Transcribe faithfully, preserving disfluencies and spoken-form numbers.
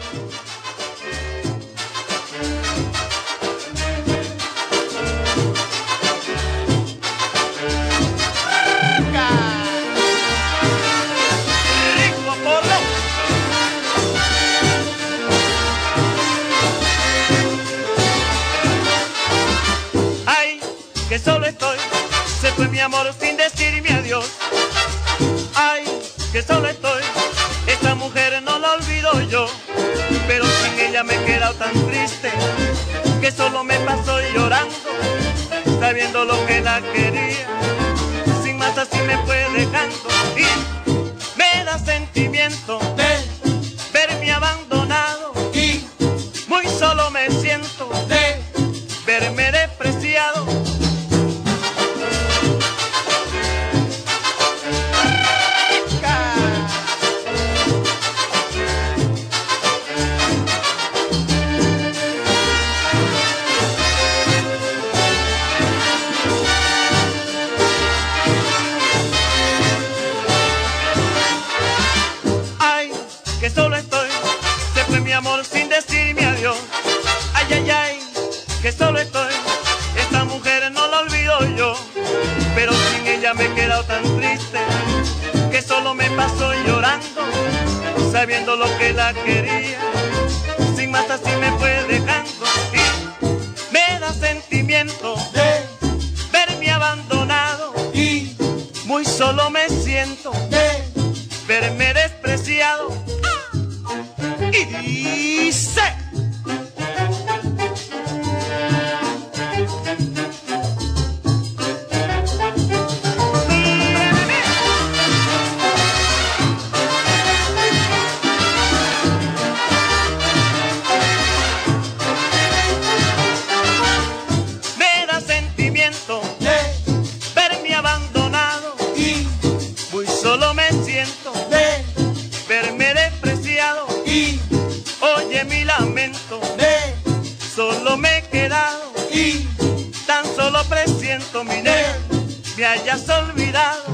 Que solo estoy, se fue mi amor sin decirme adiós. Ay, que solo estoy, esta mujer no la olvido yo. Pero sin ella me he quedado tan triste, que solo me paso llorando, sabiendo lo que la quería. Sin más así me fue dejando y me da sentimiento de verme abandonado. Y muy solo me siento de verme despreciado. Que solo estoy, se fue mi amor sin decirme adiós. Ay, ay, ay, que solo estoy, esta mujer no la olvido yo. Pero sin ella me he quedado tan triste, que solo me paso llorando, sabiendo lo que la quería. Sin más así me fue dejando y me da sentimiento de verme abandonado. Y muy solo me siento de verme despreciado. Y sé me da sentimiento de verme abandonado y muy solo me siento de verme despreciado. Y oye mi lamento, de solo me he quedado y tan solo presiento mi negro me hayas olvidado.